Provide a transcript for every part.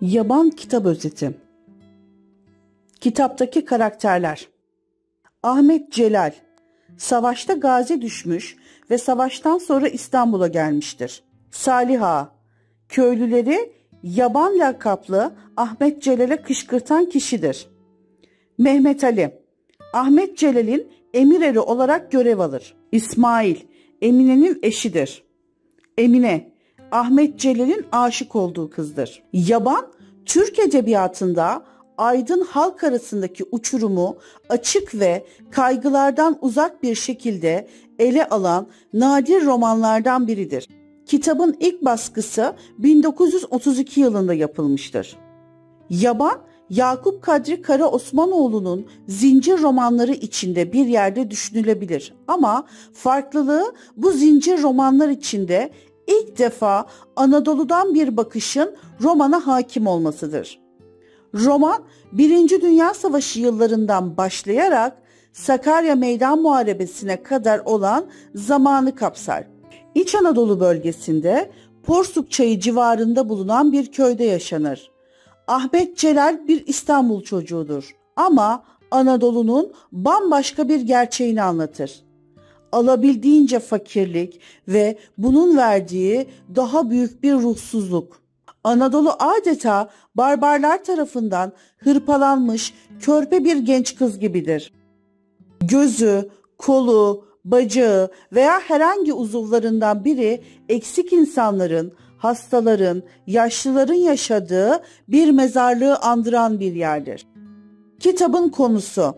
Yaban kitap özeti. Kitaptaki karakterler. Ahmet Celal, savaşta gazi düşmüş ve savaştan sonra İstanbul'a gelmiştir. Salih Ağa, köylüleri Yaban lakaplı Ahmet Celal'e kışkırtan kişidir. Mehmet Ali, Ahmet Celal'in emireri olarak görev alır. İsmail, Emine'nin eşidir. Emine, Ahmet Celal'in aşık olduğu kızdır. Yaban, Türk edebiyatında aydın halk arasındaki uçurumu açık ve kaygılardan uzak bir şekilde ele alan nadir romanlardan biridir. Kitabın ilk baskısı 1932 yılında yapılmıştır. Yaban, Yakup Kadri Karaosmanoğlu'nun zincir romanları içinde bir yerde düşünülebilir ama farklılığı bu zincir romanlar içinde ilk defa Anadolu'dan bir bakışın romana hakim olmasıdır. Roman, Birinci Dünya Savaşı yıllarından başlayarak Sakarya Meydan Muharebesi'ne kadar olan zamanı kapsar. İç Anadolu bölgesinde Porsuk Çayı civarında bulunan bir köyde yaşanır. Ahmet Celal bir İstanbul çocuğudur ama Anadolu'nun bambaşka bir gerçeğini anlatır. Alabildiğince fakirlik ve bunun verdiği daha büyük bir ruhsuzluk. Anadolu adeta barbarlar tarafından hırpalanmış körpe bir genç kız gibidir. Gözü, kolu, bacağı veya herhangi uzuvlarından biri eksik insanların, hastaların, yaşlıların yaşadığı bir mezarlığı andıran bir yerdir. Kitabın konusu: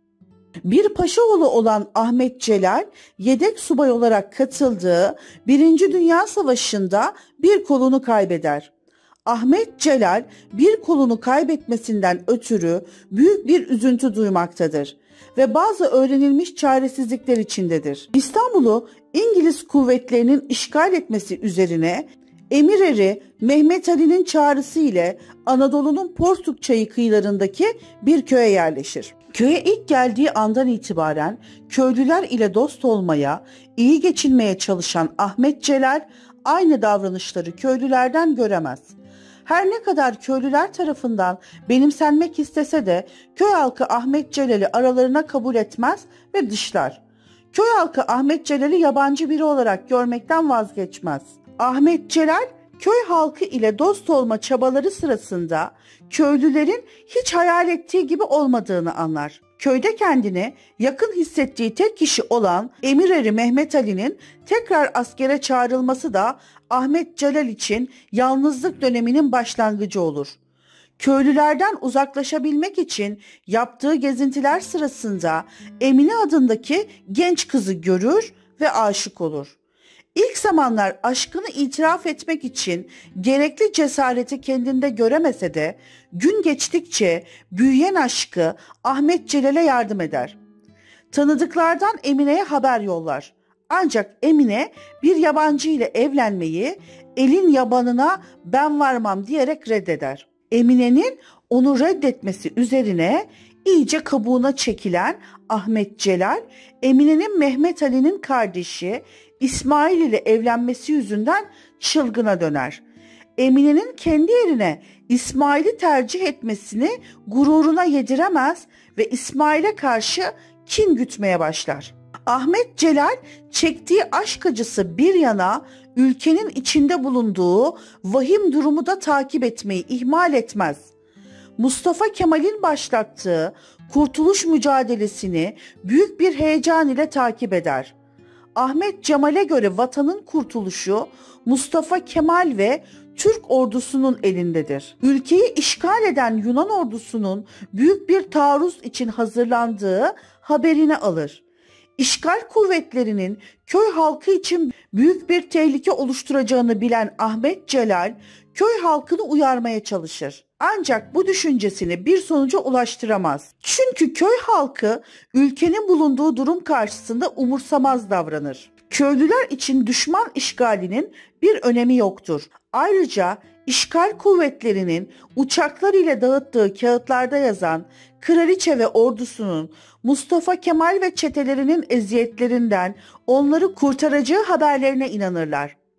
bir paşaoğlu olan Ahmet Celal, yedek subay olarak katıldığı Birinci Dünya Savaşı'nda bir kolunu kaybeder. Ahmet Celal bir kolunu kaybetmesinden ötürü büyük bir üzüntü duymaktadır ve bazı öğrenilmiş çaresizlikler içindedir. İstanbul'u İngiliz kuvvetlerinin işgal etmesi üzerine emireri Mehmet Ali'nin çağrısı ile Anadolu'nun Porsuk Çayı kıyılarındaki bir köye yerleşir. Köye ilk geldiği andan itibaren köylüler ile dost olmaya, iyi geçinmeye çalışan Ahmet Celal aynı davranışları köylülerden göremez. Her ne kadar köylüler tarafından benimsenmek istese de köy halkı Ahmet Celal'i aralarına kabul etmez ve dışlar. Köy halkı Ahmet Celal'i yabancı biri olarak görmekten vazgeçmez. Ahmet Celal, köy halkı ile dost olma çabaları sırasında köylülerin hiç hayal ettiği gibi olmadığını anlar. Köyde kendini yakın hissettiği tek kişi olan emireri Mehmet Ali'nin tekrar askere çağrılması da Ahmet Celal için yalnızlık döneminin başlangıcı olur. Köylülerden uzaklaşabilmek için yaptığı gezintiler sırasında Emine adındaki genç kızı görür ve aşık olur. İlk zamanlar aşkını itiraf etmek için gerekli cesareti kendinde göremese de gün geçtikçe büyüyen aşkı Ahmet Celal'e yardım eder. Tanıdıklardan Emine'ye haber yollar. Ancak Emine bir yabancı ile evlenmeyi elin yabanına ben varmam diyerek reddeder. Emine'nin onu reddetmesi üzerine iyice kabuğuna çekilen Ahmet Celal, Emine'nin Mehmet Ali'nin kardeşi İsmail ile evlenmesi yüzünden çılgına döner. Emine'nin kendi yerine İsmail'i tercih etmesini gururuna yediremez ve İsmail'e karşı kin gütmeye başlar. Ahmet Celal çektiği aşk acısı bir yana ülkenin içinde bulunduğu vahim durumu da takip etmeyi ihmal etmez. Mustafa Kemal'in başlattığı kurtuluş mücadelesini büyük bir heyecan ile takip eder. Ahmet Cemal'e göre vatanın kurtuluşu Mustafa Kemal ve Türk ordusunun elindedir. Ülkeyi işgal eden Yunan ordusunun büyük bir taarruz için hazırlandığı haberini alır. İşgal kuvvetlerinin köy halkı için büyük bir tehlike oluşturacağını bilen Ahmet Celal, köy halkını uyarmaya çalışır. Ancak bu düşüncesini bir sonuca ulaştıramaz. Çünkü köy halkı ülkenin bulunduğu durum karşısında umursamaz davranır. Köylüler için düşman işgalinin bir önemi yoktur. Ayrıca işgal kuvvetlerinin uçaklar ile dağıttığı kağıtlarda yazan kraliçe ve ordusunun Mustafa Kemal ve çetelerinin eziyetlerinden onları kurtaracağı haberlerine inanırlar.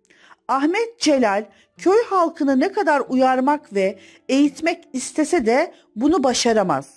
Ahmet Celal köy halkını ne kadar uyarmak ve eğitmek istese de bunu başaramaz.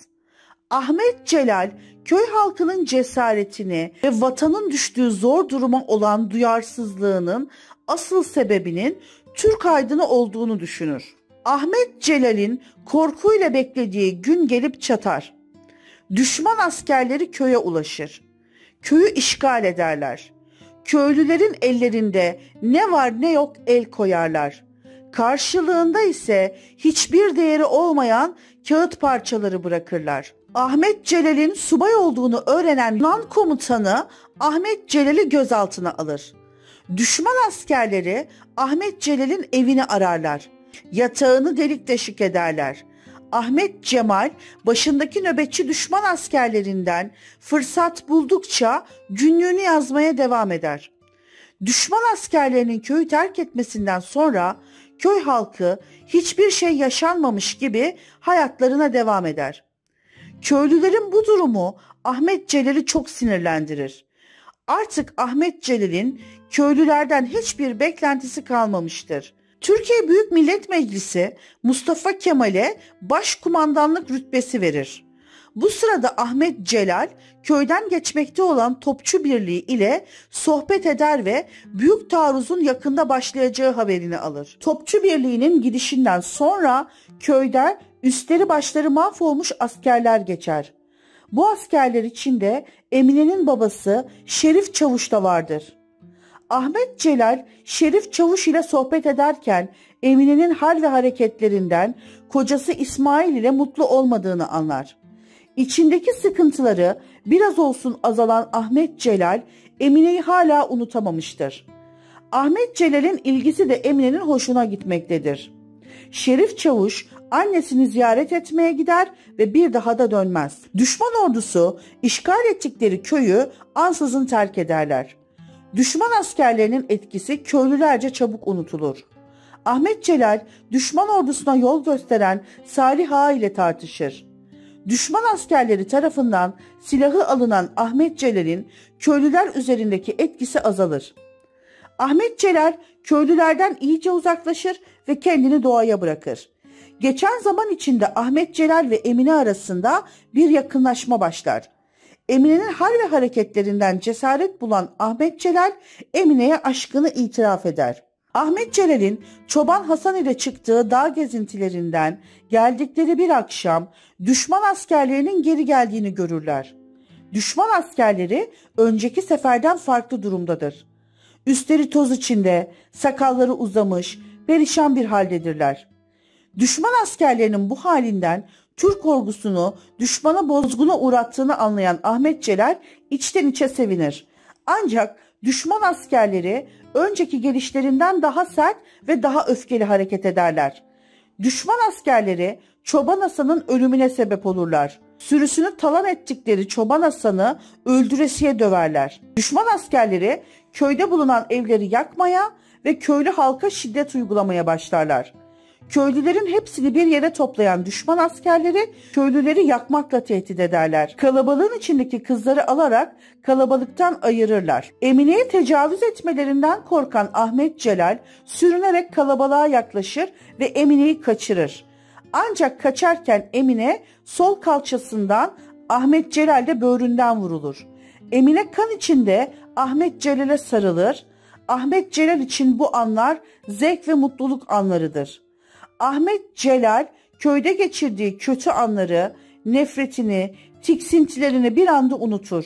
Ahmet Celal köy halkının cesaretini ve vatanın düştüğü zor duruma olan duyarsızlığının asıl sebebinin Türk aydını olduğunu düşünür. Ahmet Celal'in korkuyla beklediği gün gelip çatar. Düşman askerleri köye ulaşır. Köyü işgal ederler. Köylülerin ellerinde ne var ne yok el koyarlar. Karşılığında ise hiçbir değeri olmayan kağıt parçaları bırakırlar. Ahmet Celal'in subay olduğunu öğrenen Yunan komutanı Ahmet Celal'i gözaltına alır. Düşman askerleri Ahmet Celal'in evini ararlar. Yatağını delik deşik ederler. Ahmet Cemal başındaki nöbetçi düşman askerlerinden fırsat buldukça günlüğünü yazmaya devam eder. Düşman askerlerinin köyü terk etmesinden sonra köy halkı hiçbir şey yaşanmamış gibi hayatlarına devam eder. Köylülerin bu durumu Ahmet Celal'i çok sinirlendirir. Artık Ahmet Celal'in köylülerden hiçbir beklentisi kalmamıştır. Türkiye Büyük Millet Meclisi Mustafa Kemal'e başkumandanlık rütbesi verir. Bu sırada Ahmet Celal köyden geçmekte olan Topçu Birliği ile sohbet eder ve büyük taarruzun yakında başlayacağı haberini alır. Topçu Birliği'nin gidişinden sonra köyde üstleri başları mahvolmuş askerler geçer. Bu askerler içinde Emine'nin babası Şerif Çavuş da vardır. Ahmet Celal Şerif Çavuş ile sohbet ederken Emine'nin hal ve hareketlerinden kocası İsmail ile mutlu olmadığını anlar. İçindeki sıkıntıları biraz olsun azalan Ahmet Celal Emine'yi hala unutamamıştır. Ahmet Celal'in ilgisi de Emine'nin hoşuna gitmektedir. Şerif Çavuş annesini ziyaret etmeye gider ve bir daha da dönmez. Düşman ordusu işgal ettikleri köyü ansızın terk ederler. Düşman askerlerinin etkisi köylülerce çabuk unutulur. Ahmet Celal düşman ordusuna yol gösteren Salih Ağa ile tartışır. Düşman askerleri tarafından silahı alınan Ahmet Celal'in köylüler üzerindeki etkisi azalır. Ahmet Celal köylülerden iyice uzaklaşır ve kendini doğaya bırakır. Geçen zaman içinde Ahmet Celal ve Emine arasında bir yakınlaşma başlar. Emine'nin hal ve hareketlerinden cesaret bulan Ahmet Celal Emine'ye aşkını itiraf eder. Ahmet Celal'in Çoban Hasan ile çıktığı dağ gezintilerinden geldikleri bir akşam düşman askerlerinin geri geldiğini görürler. Düşman askerleri önceki seferden farklı durumdadır. Üstleri toz içinde, sakalları uzamış, perişan bir haldedirler. Düşman askerlerinin bu halinden Türk ordusunu düşmana bozguna uğrattığını anlayan Ahmet Celal içten içe sevinir. Ancak düşman askerleri önceki gelişlerinden daha sert ve daha öfkeli hareket ederler. Düşman askerleri Çoban Hasan'ın ölümüne sebep olurlar. Sürüsünü talan ettikleri Çoban Hasan'ı öldüresiye döverler. Düşman askerleri köyde bulunan evleri yakmaya ve köylü halka şiddet uygulamaya başlarlar. Köylülerin hepsini bir yere toplayan düşman askerleri köylüleri yakmakla tehdit ederler. Kalabalığın içindeki kızları alarak kalabalıktan ayırırlar. Emine'ye tecavüz etmelerinden korkan Ahmet Celal sürünerek kalabalığa yaklaşır ve Emine'yi kaçırır. Ancak kaçarken Emine sol kalçasından Ahmet Celal de böğründen vurulur. Emine kan içinde Ahmet Celal'e sarılır. Ahmet Celal için bu anlar zevk ve mutluluk anlarıdır. Ahmet Celal köyde geçirdiği kötü anları, nefretini, tiksintilerini bir anda unutur.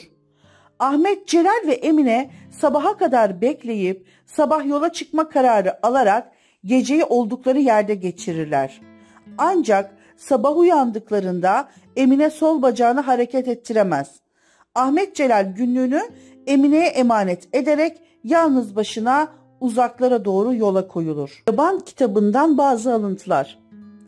Ahmet Celal ve Emine sabaha kadar bekleyip sabah yola çıkma kararı alarak geceyi oldukları yerde geçirirler. Ancak sabah uyandıklarında Emine sol bacağını hareket ettiremez. Ahmet Celal günlüğünü Emine'ye emanet ederek yalnız başına uzaklara doğru yola koyulur. Yaban kitabından bazı alıntılar.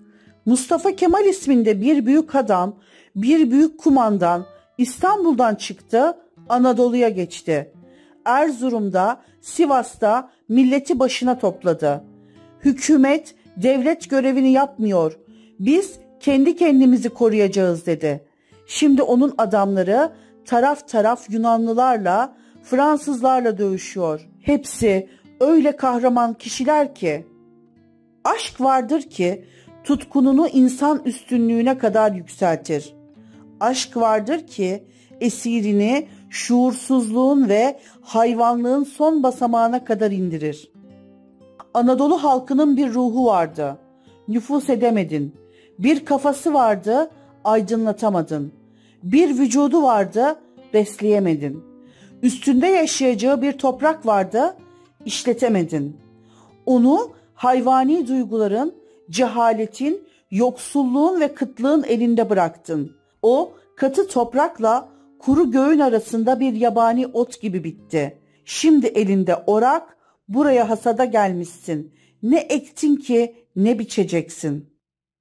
Mustafa Kemal isminde bir büyük adam, bir büyük kumandan İstanbul'dan çıktı, Anadolu'ya geçti. Erzurum'da, Sivas'ta milleti başına topladı. Hükümet, devlet görevini yapmıyor. Biz kendi kendimizi koruyacağız dedi. Şimdi onun adamları taraf taraf Yunanlılarla, Fransızlarla dövüşüyor. Hepsi öyle kahraman kişiler ki. Aşk vardır ki tutkununu insan üstünlüğüne kadar yükseltir. Aşk vardır ki esirini şuursuzluğun ve hayvanlığın son basamağına kadar indirir. Anadolu halkının bir ruhu vardı. Nüfuz edemedin. Bir kafası vardı, aydınlatamadın. Bir vücudu vardı, besleyemedin. Üstünde yaşayacağı bir toprak vardı, işletemedin. Onu hayvani duyguların, cehaletin, yoksulluğun ve kıtlığın elinde bıraktın. O katı toprakla kuru göğün arasında bir yabani ot gibi bitti. Şimdi elinde orak, buraya hasada gelmişsin. Ne ektin ki ne biçeceksin.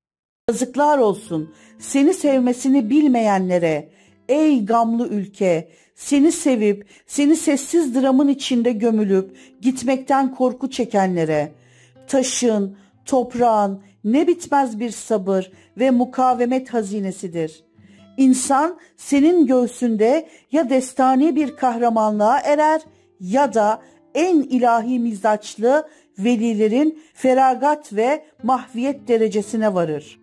Yazıklar olsun seni sevmesini bilmeyenlere, ey gamlı ülke, seni sevip seni sessiz dramın içinde gömülüp gitmekten korku çekenlere. Taşın, toprağın ne bitmez bir sabır ve mukavemet hazinesidir. İnsan senin göğsünde ya destani bir kahramanlığa erer ya da en ilahi mizaçlı velilerin feragat ve mahviyet derecesine varır.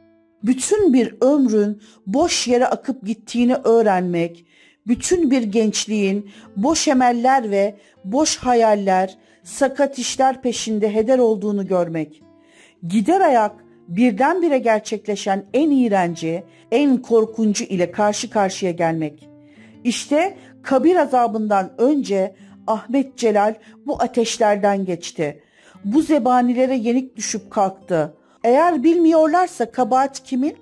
Bütün bir ömrün boş yere akıp gittiğini öğrenmek, bütün bir gençliğin boş emeller ve boş hayaller, sakat işler peşinde heder olduğunu görmek, gider ayak birdenbire gerçekleşen en iğrenci, en korkuncu ile karşı karşıya gelmek. İşte kabir azabından önce Ahmet Celal bu ateşlerden geçti. Bu zebanilere yenik düşüp kalktı. Eğer bilmiyorlarsa kabahat kimin?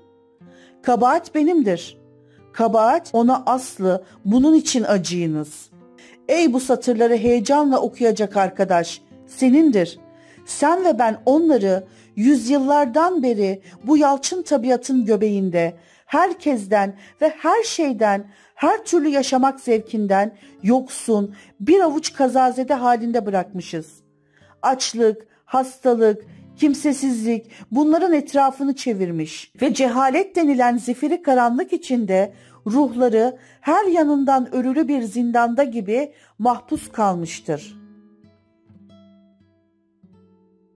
Kabahat benimdir. Kabahat ona aslı, bunun için acıyınız. Ey bu satırları heyecanla okuyacak arkadaş, senindir. Sen ve ben onları yüzyıllardan beri bu yalçın tabiatın göbeğinde, herkesten ve her şeyden, her türlü yaşamak zevkinden yoksun bir avuç kazazede halinde bırakmışız. Açlık, hastalık, kimsesizlik bunların etrafını çevirmiş ve cehalet denilen zifiri karanlık içinde ruhları her yanından örülü bir zindanda gibi mahpus kalmıştır.